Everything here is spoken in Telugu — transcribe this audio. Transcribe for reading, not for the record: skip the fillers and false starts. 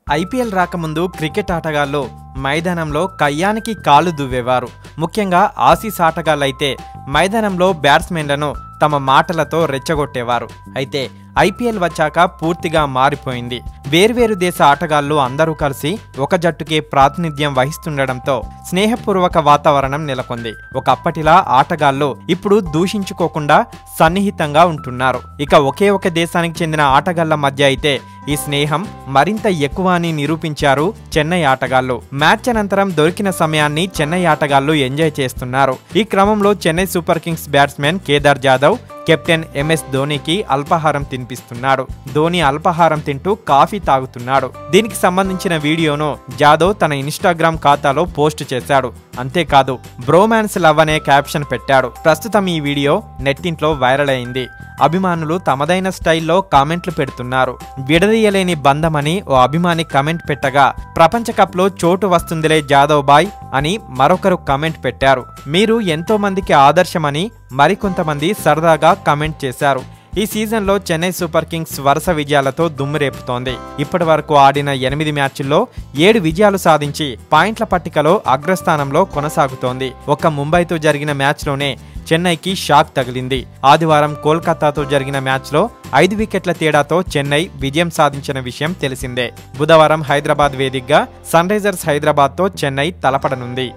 ఐపీఎల్ రాకముందు క్రికెట్ ఆటగాళ్లు మైదానంలో కయ్యానికి కాలు దువ్వేవారు. ముఖ్యంగా ఆసీస్ ఆటగాళ్లైతే మైదానంలో బ్యాట్స్మెన్లను తమ మాటలతో రెచ్చగొట్టేవారు. అయితే ఐపీఎల్ వచ్చాక పూర్తిగా మారిపోయింది. వేర్వేరు దేశ ఆటగాళ్లు అందరూ కలిసి ఒక జట్టుకే ప్రాతినిధ్యం వహిస్తుండటంతో స్నేహపూర్వక వాతావరణం నెలకొంది. ఒకప్పటిలా ఆటగాళ్లు ఇప్పుడు దూషించుకోకుండా సన్నిహితంగా ఉంటున్నారు. ఇక ఒకే ఒక దేశానికి చెందిన ఆటగాళ్ల మధ్య అయితే ఈ స్నేహం మరింత ఎక్కువ అని నిరూపించారు చెన్నై ఆటగాళ్లు. మ్యాచ్ అనంతరం దొరికిన సమయాన్ని చెన్నై ఆటగాళ్లు ఎంజాయ్ చేస్తున్నారు. ఈ క్రమంలో Chennai super kings batsmen Kedar Jadhav captain MS ధోనీకి అల్పాహారం తినిపిస్తున్నాడు. ధోనీ అల్పాహారం తింటూ కాఫీ తాగుతున్నాడు. దీనికి సంబంధించిన వీడియోను జాదవ్ తన ఇన్స్టాగ్రామ్ ఖాతాలో పోస్ట్ చేశాడు. అంతేకాదు బ్రోమాన్స్ లవ్ అనే క్యాప్షన్ పెట్టాడు. ప్రస్తుతం ఈ వీడియో నెట్టింట్లో వైరల్ అయింది. అభిమానులు తమదైన స్టైల్లో కామెంట్లు పెడుతున్నారు. విడదీయలేని బంధమని ఓ అభిమాని కమెంట్ పెట్టగా, ప్రపంచ కప్ లో చోటు వస్తుందిలే జాదవ్ బాయ్ అని మరొకరు కమెంట్ పెట్టారు. మీరు ఎంతో మందికి ఆదర్శమని మరికొంతమంది సరదాగా కమెంట్ చేశారు. ఈ సీజన్లో చెన్నై సూపర్ కింగ్స్ వరుస విజయాలతో దుమ్మురేపుతోంది. ఇప్పటి వరకు ఆడిన 8 మ్యాచ్ల్లో 7 విజయాలు సాధించి పాయింట్ల పట్టికలో అగ్రస్థానంలో కొనసాగుతోంది. ఒక్క ముంబైతో జరిగిన మ్యాచ్లోనే చెన్నైకి షాక్ తగిలింది. ఆదివారం కోల్కతాతో జరిగిన మ్యాచ్లో 5 వికెట్ల తేడాతో చెన్నై విజయం సాధించిన విషయం తెలిసిందే. బుధవారం హైదరాబాద్ వేదికగా సన్ రైజర్స్ హైదరాబాద్తో చెన్నై తలపడనుంది.